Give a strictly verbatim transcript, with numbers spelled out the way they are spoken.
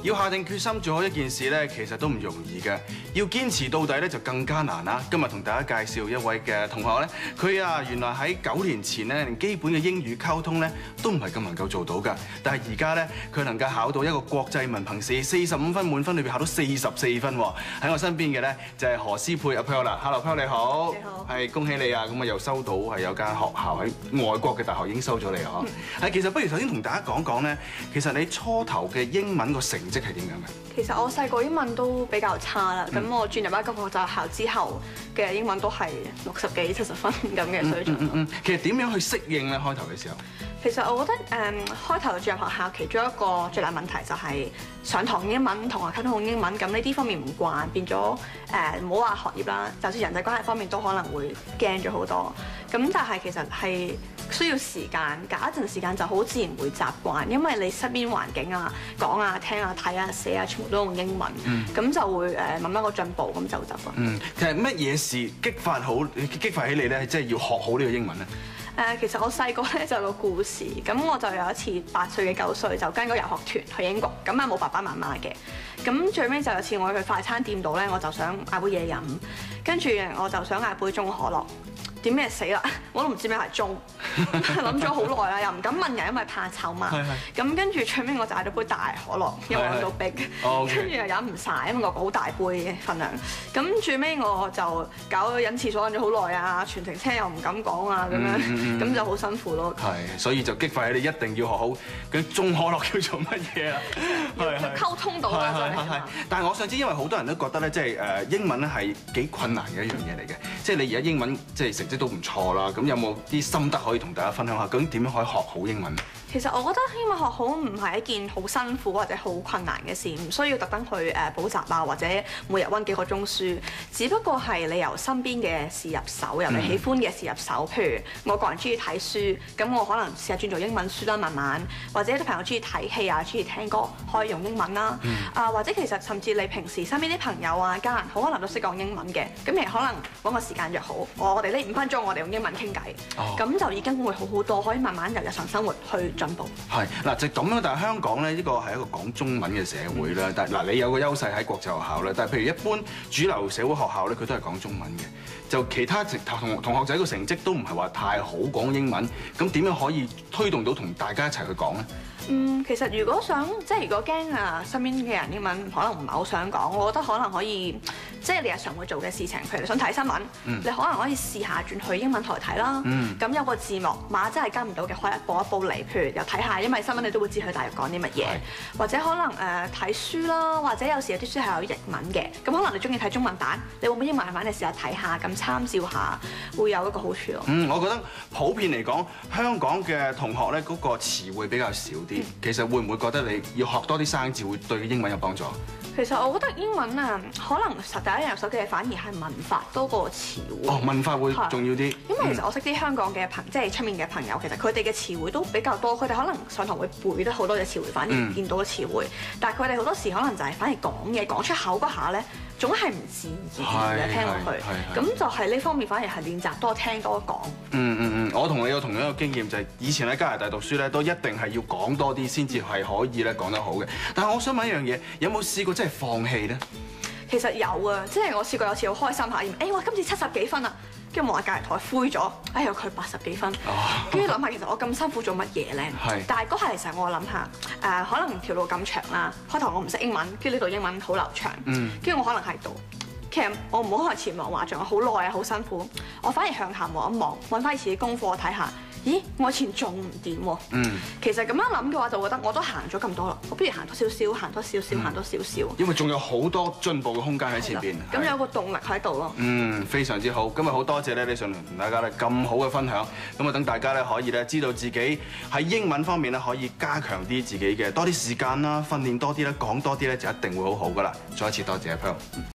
要下定決心做好一件事咧，其實都唔容易嘅。要堅持到底咧，就更加難啦。今日同大家介紹一位嘅同學咧，佢啊原來喺九年前咧，連基本嘅英語溝通咧都唔係咁能夠做到㗎。但係而家咧，佢能夠考到一個國際文憑試，四十五分滿分裏邊考到四十四分喎。喺我身邊嘅咧就係何詩佩阿 Pearl 啦。Hello Pearl 你好， 你好， 係恭喜你啊！咁啊又收到係有間學校喺外國嘅大學已經收咗你啊！嗬。係其實不如首先同大家講講咧，其實你初頭嘅英文個成績係點樣嘅？ 其實我細個英文都比較差啦，咁、嗯、我轉入一間國際學校之後嘅英文都係六十幾、七十分咁嘅水準。 嗯嗯嗯。其實點樣去適應咧？開頭嘅時候， 其實我覺得誒、嗯、開頭轉入學校其中一個最大問題就係上堂英文同學溝通用英文，咁呢啲方面唔慣，變咗誒唔好話學業啦，就算人際關係方面都可能會驚咗好多。咁但係其實係需要時間，隔一陣時間就好自然會習慣，因為你身邊環境啊、講啊、聽啊、睇啊、寫啊，全部都用英文，咁、嗯、就會誒慢慢個進步，咁就習慣。嗯， 其實乜嘢事激發好激發起你咧？即係要學好呢個英文咧？ 誒，其實我細個咧就有個故事，咁我就有一次八歲嘅九歲就跟個遊學團去英國，咁啊冇爸爸媽媽嘅，咁最尾就有一次我去快餐店度咧，我就想嗌杯嘢飲，跟住我就想嗌杯中可樂。點咩死啦！我都唔知咩係中，諗咗好耐啦，又唔敢問人，因為怕醜嘛。咁跟住最尾我就嗌咗杯大可樂，因為我到逼，跟住又飲唔晒，因為個好大杯嘅份量。咁最尾我就搞咗忍廁所忍咗好耐啊，全程車又唔敢講啊，咁樣，咁、嗯嗯、就好辛苦咯。係， 所以就激發起你一定要學好嗰中可樂叫做乜嘢啊？ 要溝通到啦，真係。 但係我想知，因為好多人都覺得咧，即係誒英文咧係幾困難嘅一樣嘢嚟嘅，即係你而家英文即係成即都唔錯啦，咁有冇啲心得可以同大家分享下？究竟點樣可以學好英文？ 其實我覺得英文學好唔係一件好辛苦或者好困難嘅事，唔需要特登去誒補習啊，或者每日温幾個鐘書。只不過係你由身邊嘅事入手，由你喜歡嘅事入手。譬如我個人中意睇書，咁我可能試下轉做英文書啦，慢慢。或者啲朋友中意睇戲啊，中意聽歌，可以用英文啦。嗯、啊，或者其實甚至你平時身邊啲朋友啊、家人，好可能都識講英文嘅。咁其實可能揾個時間約好，我哋呢五分鐘我哋用英文傾偈，咁、哦、就已經會好好多，可以慢慢由日常生活去進步。 係嗱，就咁樣。但係香港咧，呢個係一個講中文嘅社會啦。嗯、但係嗱，你有個優勢喺國際學校咧。但係譬如一般主流社會學校咧，佢都係講中文嘅。就其他同同學仔個成績都唔係話太好講英文，咁點樣可以推動到同大家一齊去講咧？ 嗯，其實如果想即係如果驚啊身邊嘅人英文可能唔係好想講，我覺得可能可以即係你日常會做嘅事情，譬如你想睇新聞，嗯、你可能可以試下轉去英文台睇啦。咁、嗯、有個字幕，碼真係跟唔到嘅，可以播一播嚟，譬如又睇下，因為新聞你都會知佢大約講啲乜嘢，是或者可能誒睇、呃、書啦，或者有時有啲書係有譯文嘅，咁可能你中意睇中文版，你會唔會英文版你試下睇下，咁參照下，會有一個好處咯。嗯， 我覺得普遍嚟講，香港嘅同學咧嗰個詞彙比較少啲。嗯、其實會唔會覺得你要學多啲生字會對英文有幫助？ 其實我覺得英文啊，可能實第一樣入手嘅反而係文法多過詞彙。哦， 文法會重要啲。 因為其實我識啲香港嘅朋，即係出面嘅朋友，其實佢哋嘅詞彙都比較多。佢哋可能上堂會背得好多嘅詞彙，反而唔見到嘅詞彙。嗯、但係佢哋好多時可能就係反而講嘢講出口嗰下咧，總係唔自然嘅聽落去。咁就係呢方面反而係練習多聽多講。嗯嗯嗯，我同你有同樣嘅經驗，就係以前喺加拿大讀書咧，都一定係要講多啲先至係可以咧講得好嘅。但係我想問一樣嘢，有冇試過真係放棄咧？ 其實有啊，即係我試過有次好開心下，誒、欸、我今次七十幾分啊，跟住望下隔離台灰咗，哎呀佢八十幾分，跟住諗下其實我咁辛苦做乜嘢咧？是但係嗰下其實我諗下，誒、呃、可能條路咁長啦，開頭我唔識英文，跟住呢度英文好流暢，跟住、嗯、我可能喺度，其實我唔好向前望話，仲有好耐啊，好辛苦，我反而向下望一望，揾翻以前啲功課睇下。咦，我以前仲唔掂喎？嗯，其實咁樣諗嘅話，就覺得我都行咗咁多啦，我不如行多少少，行多少少，行多少少。因為仲有好多進步嘅空間喺前邊。 咁有個動力喺度咯。 嗯，非常之好。今日好多謝咧，你上嚟同大家咧咁好嘅分享。咁啊，等大家咧可以咧知道自己喺英文方面咧可以加強啲自己嘅多啲時間啦，訓練多啲啦，講多啲咧就一定會好好噶啦。再一次多謝阿 Pearl。